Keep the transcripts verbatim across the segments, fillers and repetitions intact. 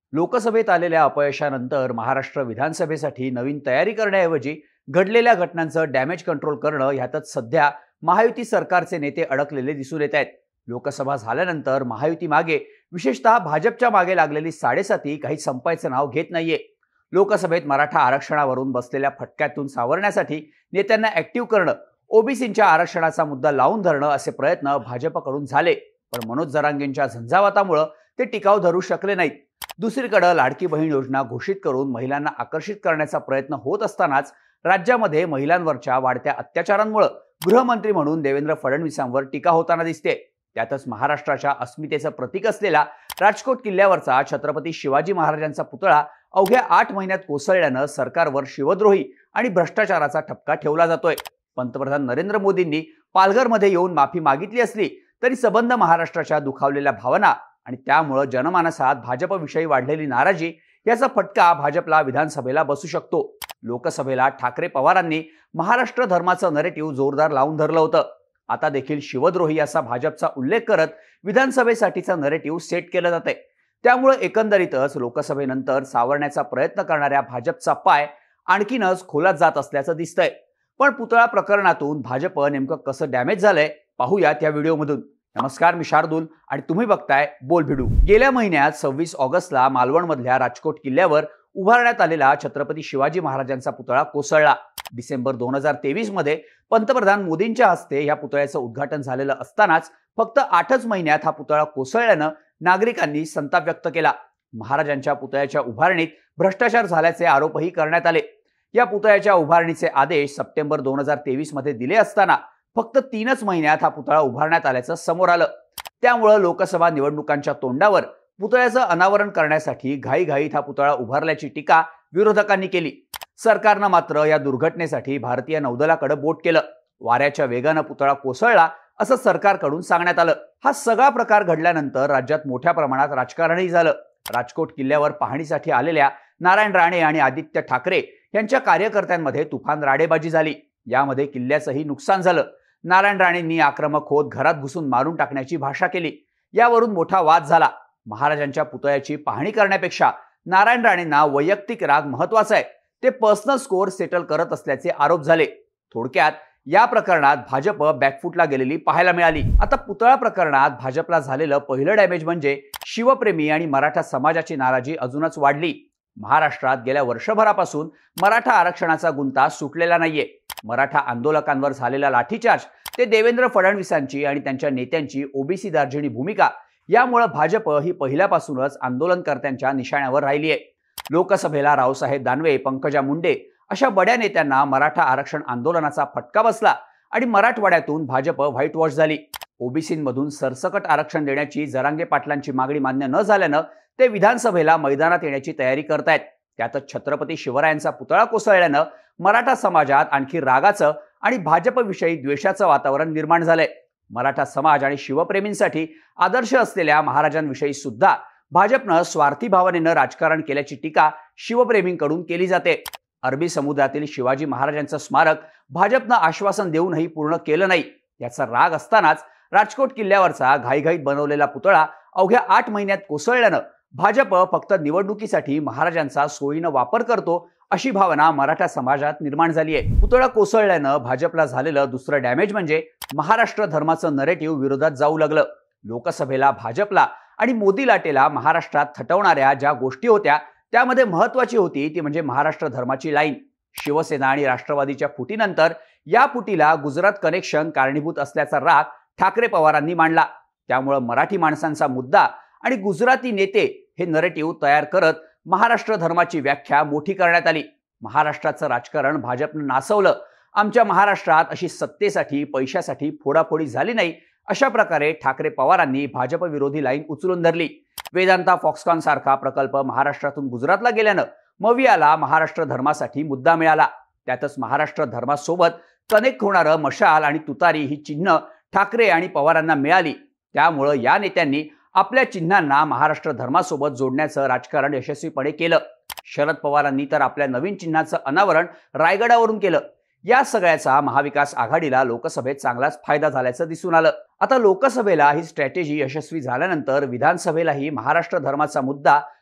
लोकसभेत आलेल्या अपयशानंतर महाराष्ट्र विधानसभेसाठी नवीन तयारी करण्याऐवजी घडलेल्या घटनांचं डॅमेज कंट्रोल करणं ह्यातच सध्या महायुती सरकारचे नेते अडकलेले दिसून येत आहेत। लोकसभा झाल्यानंतर महायुती मागे विशेषतः भाजपच्या मागे लागलेली साडेसाती काही संपायचं नाव घेत नाहीये। लोकसभेत मराठा आरक्षणावरून बसलेल्या फटक्यातून सावरण्यासाठी नेत्यांना ऍक्टिव्ह करणं, ओबीसींच्या आरक्षणाचा मुद्दा लावून धरणं असे प्रयत्न भाजपकडून झाले, पण मनोज जरांगेंच्या झंझावातामुळे ते टिकाव धरू शकले नाहीत। दुसरीकडे लाडकी बहीण योजना घोषित करून महिलांना आकर्षित करण्याचा प्रयत्न होत असतानाच राज्यामध्ये महिलांवरच्या वाढत्या अत्याचारांमुळे गृहमंत्री म्हणून देवेंद्र फडणवीसांवर टीका होताना दिसते। त्यातच महाराष्ट्राच्या अस्मितेचं प्रतीक असलेला राजकोट किल्ल्यावरचा छत्रपती शिवाजी महाराजांचा पुतळा अवघ्या आठ महिन्यात कोसळल्यानं सरकारवर शिवद्रोही आणि भ्रष्टाचाराचा ठपका ठेवला जातोय। पंतप्रधान नरेंद्र मोदींनी पालघरमध्ये येऊन माफी मागितली असली तरी सबंध महाराष्ट्राच्या दुखावलेल्या भावना आणि त्यामुळे जनमानसात भाजपविषयी वाढलेली नाराजी याचा फटका भाजपला विधानसभेला बसू शकतो। लोकसभेला ठाकरे पवारांनी महाराष्ट्र धर्माचं नरेटिव्ह जोरदार लावून धरलं होतं। आता देखील शिवद्रोही असा भाजपचा उल्लेख करत विधानसभेसाठीचा नरेटिव्ह सेट केलं जाते। त्यामुळे एकंदरीतच लोकसभेनंतर सावरण्याचा प्रयत्न करणाऱ्या भाजपचा पाय आणखीनच खोलात जात असल्याचं दिसतंय। पण पुतळा प्रकरणातून भाजप नेमकं कसं डॅमेज झालंय पाहूयात या व्हिडिओमधून। नमस्कार, मी शार्दूल आणि तुम्ही बघताय बोल भिडू। गेल्या महिन्यात सव्वीस ऑगस्टला मालवण मधल्या राजकोट किल्ल्यावर उभारण्यात आलेला छत्रपती शिवाजी महाराजांचा पुतळा कोसळला। डिसेंबर दोन हजार तेवीस मध्ये पंतप्रधान मोदींच्या हस्ते या पुतळ्याचं उद्घाटन झालेलं असतानाच फक्त आठच महिन्यात हा पुतळा कोसळल्यानं नागरिकांनी संताप व्यक्त केला। महाराजांच्या पुतळ्याच्या उभारणीत भ्रष्टाचार झाल्याचे आरोपही करण्यात आले। या पुतळ्याच्या उभारणीचे आदेश सप्टेंबर दोन हजार तेवीस मध्ये दिले असताना फक्त तीनच महिन्यात हा पुतळा उभारण्यात आल्याचं समोर आलं। त्यामुळे लोकसभा निवडणुकांच्या तोंडावर पुतळ्याचं अनावरण करण्यासाठी घाईघाईत हा पुतळा उभारल्याची टीका विरोधकांनी केली। सरकारनं मात्र या दुर्घटनेसाठी भारतीय नौदलाकडे बोट केलं। वाऱ्याच्या वेगानं पुतळा कोसळला असं सरकारकडून सांगण्यात आलं। हा सगळा प्रकार घडल्यानंतर राज्यात मोठ्या प्रमाणात राजकारणही झालं। राजकोट किल्ल्यावर पाहणीसाठी आलेल्या नारायण राणे आणि आदित्य ठाकरे यांच्या कार्यकर्त्यांमध्ये तुफान राडेबाजी झाली। यामध्ये किल्ल्याचंही नुकसान झालं। नारायण राणेंनी आक्रमक होत घरात घुसून मारून टाकण्याची भाषा केली। यावरून मोठा वाद झाला। महाराजांच्या पुतळ्याची पाहणी करण्यापेक्षा नारायण राणेंना वैयक्तिक राग महत्वाचा आहे, ते पर्सनल स्कोअर सेटल करत असल्याचे आरोप झाले। थोडक्यात या प्रकरणात भाजप बॅकफुटला गेलेली पाहायला मिळाली। आता पुतळा प्रकरणात भाजपला झालेलं पहिलं डॅमेज म्हणजे शिवप्रेमी आणि मराठा समाजाची नाराजी अजूनच वाढली। महाराष्ट्रात गेल्या वर्षभरापासून मराठा आरक्षणाचा गुंता सुटलेला नाहीये। मराठा आंदोलकांवर झालेला लाठीचार्ज ते देवेंद्र फडणवीसांची आणि त्यांच्या नेत्यांची ओबीसी दार्जिनी भूमिका यामुळे भाजप ही पहिल्यापासूनच आंदोलनकर्त्यांच्या निशाण्यावर राहिली आहे। लोकसभेला रावसाहेब दानवे, पंकजा मुंडे अशा बड्या नेत्यांना मराठा आरक्षण आंदोलनाचा फटका बसला आणि मराठवाड्यातून भाजप व्हाईट वॉश झाली। ओबीसींमधून सरसकट आरक्षण देण्याची जरांगे पाटलांची मागणी मान्य न झाल्यानं ते विधानसभेला मैदानात येण्याची तयारी करतायत। त्यातच छत्रपती शिवरायांचा पुतळा कोसळल्यानं मराठा समाजात आणखी रागाचं आणि भाजपविषयी द्वेषाचं वातावरण निर्माण झालंय। मराठा समाज आणि शिवप्रेमींसाठी आदर्श असलेल्या महाराजांविषयी सुद्धा भाजपनं स्वार्थी भावनेनं राजकारण केल्याची टीका शिवप्रेमींकडून केली जाते। अरबी समुद्रातील शिवाजी महाराजांचं स्मारक भाजपनं आश्वासन देऊनही पूर्ण केलं नाही। याचा राग असतानाच राजकोट किल्ल्यावरचा घाईघाईत बनवलेला पुतळा अवघ्या आठ महिन्यात कोसळल्यानं भाजप फक्त निवडणुकीसाठी महाराजांचा सोयीनं वापर करतो अशी भावना मराठा समाजात निर्माण झाली आहे। पुतळा कोसळल्यानं भाजपला झालेलं दुसरं डॅमेज म्हणजे महाराष्ट्र धर्माचं नरेटिव्ह विरोधात जाऊ लागलं। लोकसभेला भाजपला आणि मोदी लाटेला महाराष्ट्रात थटवणाऱ्या ज्या गोष्टी होत्या त्यामध्ये महत्वाची होती ती म्हणजे महाराष्ट्र धर्माची लाईन। शिवसेना आणि राष्ट्रवादीच्या फुटीनंतर या फुटीला गुजरात कनेक्शन कारणीभूत असल्याचा राग ठाकरे पवारांनी मांडला। त्यामुळे मराठी माणसांचा मुद्दा आणि गुजराती नेते हे नरेटिव्ह तयार करत महाराष्ट्र धर्माची व्याख्या मोठी करण्यात आली। महाराष्ट्राचं राजकारण भाजपनं नासवलं। आमच्या महाराष्ट्रात अशी सत्तेसाठी पैशासाठी फोडाफोडी झाली नाही अशा प्रकारे ठाकरे पवारांनी भाजप विरोधी लाईन उचलून धरली। वेदांता फॉक्सकॉन सारखा प्रकल्प महाराष्ट्रातून गुजरातला गेल्यानं मवियाला महाराष्ट्र धर्मासाठी मुद्दा मिळाला। त्यातच महाराष्ट्र धर्मासोबत कनेक्ट होणारं मशाल आणि तुतारी ही चिन्ह ठाकरे आणि पवारांना मिळाली। त्यामुळे या नेत्यांनी आपल्या चिन्हांना महाराष्ट्र धर्मासोबत जोडण्याचं राजकारण यशस्वीपणे केलं। शरद पवारांनी तर आपल्या नवीन चिन्हाचं अनावरण रायगडावरून केलं। या सगळ्याचा महाविकास आघाडीला लोकसभेत चांगलाच फायदा झाल्याचं दिसून आलं। आता लोकसभेला ही स्ट्रॅटेजी यशस्वी झाल्यानंतर विधानसभेलाही महाराष्ट्र धर्माचा मुद्दा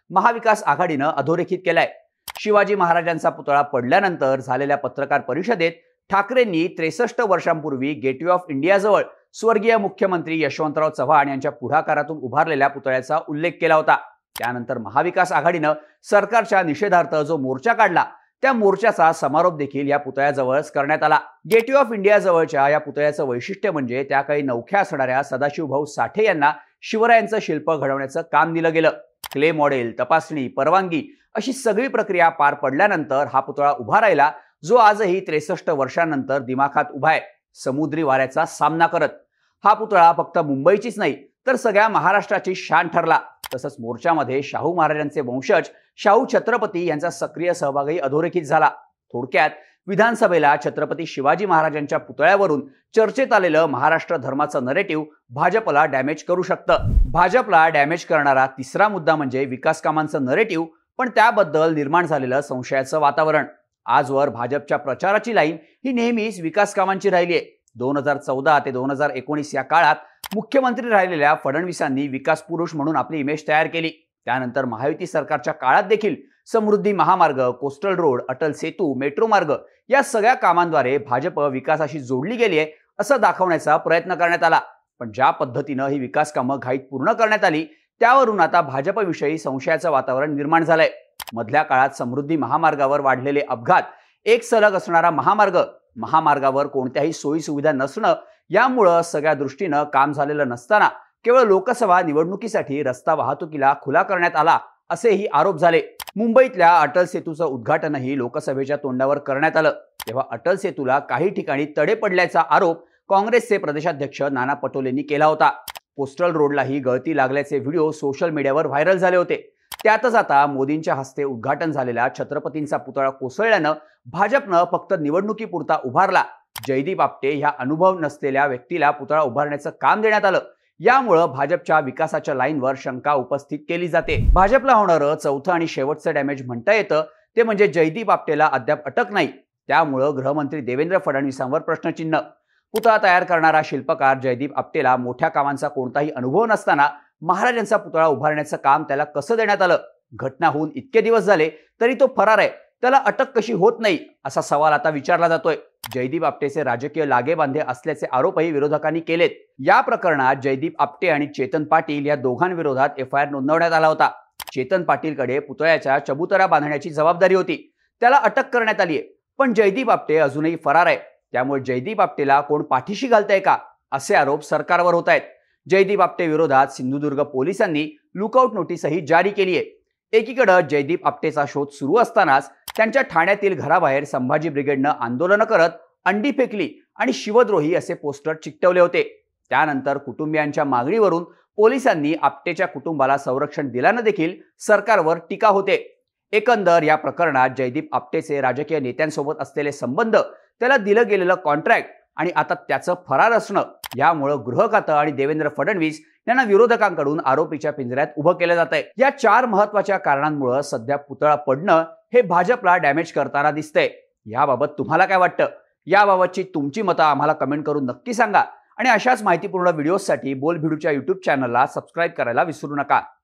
महाविकास आघाडीनं अधोरेखित केलाय. शिवाजी महाराजांचा पुतळा पडल्यानंतर झालेल्या पत्रकार परिषदेत ठाकरेंनी त्रेसष्ट वर्षांपूर्वी गेटवे ऑफ इंडियाजवळ स्वर्गीय मुख्यमंत्री यशवंतराव चव्हाण यांच्या पुढाकारातून उभारलेल्या पुतळ्याचा उल्लेख केला होता. त्यानंतर महाविकास आघाडीनं सरकारच्या निषेधार्थ जो मोर्चा काढला त्या मोर्चाचा समारोप देखील या पुतळ्याजवळच करण्यात आला. गेटवे ऑफ इंडिया जवळच्या या पुतळ्याचं वैशिष्ट्य म्हणजे त्या काही नवख्या असणाऱ्या सदाशिवभाऊ साठे यांना शिवरायांचं शिल्प घडवण्याचं काम दिलं गेलं. क्ले मॉडेल, तपासणी, परवानगी अशी सगळी प्रक्रिया पार पडल्यानंतर हा पुतळा उभा राहिला, जो आजही त्रेसष्ट वर्षांनंतर दिमाखात उभा आहे, समुद्री वाऱ्याचा सामना करत. हा पुतळा फक्त मुंबईचीच नाही तर सगळ्या महाराष्ट्राची शान ठरला. तसंच मोर्चामध्ये शाहू महाराजांचे वंशज शाहू छत्रपती यांचा सक्रिय सहभागही अधोरेखित झाला. थोडक्यात विधानसभेला छत्रपती शिवाजी महाराजांच्या पुतळ्यावरून चर्चेत आलेलं महाराष्ट्र धर्माचं नरेटिव्ह भाजपला डॅमेज करू शकतं. भाजपला डॅमेज करणारा तिसरा मुद्दा म्हणजे विकास कामांचं नरेटिव्ह, पण त्याबद्दल निर्माण झालेलं संशयाचं वातावरण. आजवर भाजपच्या प्रचाराची लाईन ही नेहमीच विकास कामांची राहिली आहे. दोन हजार चौदा ते दोन हजार एकोणीस या काळात मुख्यमंत्री राहिलेल्या फडणवीसांनी विकास पुरुष म्हणून आपली इमेज तयार केली. त्यानंतर महायुती सरकारच्या काळात देखील समृद्धी महामार्ग, coastal road, Atal Setu, metro मार्ग या सगळ्या कामांद्वारे भाजप विकासाशी जोडली गेली आहे असं दाखवण्याचा प्रयत्न करण्यात आला. पण ज्या पद्धतीनं ही विकास कामं घाईत पूर्ण करण्यात आली त्यावरून आता भाजपविषयी संशयाचं वातावरण निर्माण झालंय. मधल्या काळात समृद्धी महामार्गावर वाढलेले अपघात, एक सलग असणारा महामार्ग, महामार्गावर कोणत्याही सोयी सुविधा नसणं यामुळं सगळ्या दृष्टीनं काम झालेलं नसताना केवळ लोकसभा निवडणुकीसाठी रस्ता वाहतुकीला खुला करण्यात आला असेही आरोप झाले. मुंबईतल्या अटल सेतूचं उद्घाटनही लोकसभेच्या तोंडावर करण्यात आलं, तेव्हा अटल सेतूला काही ठिकाणी तडे पडल्याचा आरोप काँग्रेसचे प्रदेशाध्यक्ष नाना पटोलेंनी केला होता. कोस्टल रोडलाही गळती लागल्याचे व्हिडिओ सोशल मीडियावर व्हायरल झाले होते. त्यातच आता मोदींच्या हस्ते उद्घाटन झालेल्या छत्रपतींचा पुतळा कोसळल्यानं भाजपनं फक्त निवडणुकीपुरता उभारला. जयदीप आपटे ह्या अनुभव नसलेल्या व्यक्तीला पुतळा उभारण्याचं काम देण्यात आलं. यामुळं भाजपच्या विकासाच्या लाईनवर शंका उपस्थित केली जाते. भाजपला होणारं चौथं आणि शेवटचं डॅमेज म्हणता येतं ते म्हणजे जयदीप आपटेला अद्याप अटक नाही, त्यामुळं गृहमंत्री देवेंद्र फडणवीसांवर प्रश्नचिन्ह. पुतळा तयार करणारा शिल्पकार जयदीप आपटेला मोठ्या कामांचा कोणताही अनुभव नसताना महाराजांचा पुतळा उभारण्याचं काम त्याला कसं देण्यात आलं? घटना होऊन इतके दिवस झाले तरी तो फरार आहे, त्याला अटक कशी होत नाही असा सवाल आता विचारला जातोय. जयदीप आपटेचे राजकीय लागेबांधे असल्याचे आरोपही विरोधकांनी केलेत. या प्रकरणात जयदीप आपटे आणि चेतन पाटील या दोघांविरोधात एफ आय आर नोंदवण्यात आला होता. चेतन पाटीलकडे पुतळ्याच्या चबुतरा बांधण्याची जबाबदारी होती, त्याला अटक करण्यात आली आहे. पण जयदीप आपटे अजूनही फरार आहे, त्यामुळे जयदीप आपटेला कोण पाठीशी घालतंय का असे आरोप सरकारवर होत आहेत. जयदीप आपटे विरोधात सिंधुदुर्ग पोलिसांनी लुकआउट नोटीसही जारी केली आहे. एकीकडे जयदीप आपटेचा शोध सुरू असतानाच त्यांच्या ठाण्यातील घराबाहेर संभाजी ब्रिगेडनं आंदोलनं करत अंडी फेकली आणि शिवद्रोही असे पोस्टर चिकटवले होते. त्यानंतर कुटुंबियांच्या मागणीवरून पोलिसांनी आपटेच्या कुटुंबाला संरक्षण दिल्यानं देखील सरकारवर टीका होते. एकंदर या प्रकरणात जयदीप आपटेचे राजकीय नेत्यांसोबत असलेले संबंध, त्याला दिलं गेलेलं कॉन्ट्रॅक्ट आणि आता त्याचं फरार असणं यामुळं गृह खातं आणि देवेंद्र फडणवीस यांना विरोधकांकडून आरोपीच्या पिंजऱ्यात उभं केलं जात आहे. या चार महत्वाच्या कारणांमुळे सध्या पुतळा पडणं हे भाजपला डॅमेज करताना दिसतंय. याबाबत तुम्हाला काय वाटतं? याबाबतची तुमची मतं आम्हाला कमेंट करून नक्की सांगा आणि अशाच माहितीपूर्ण व्हिडिओसाठी बोल भिडूच्या यूट्यूब चॅनलला सबस्क्राईब करायला विसरू नका.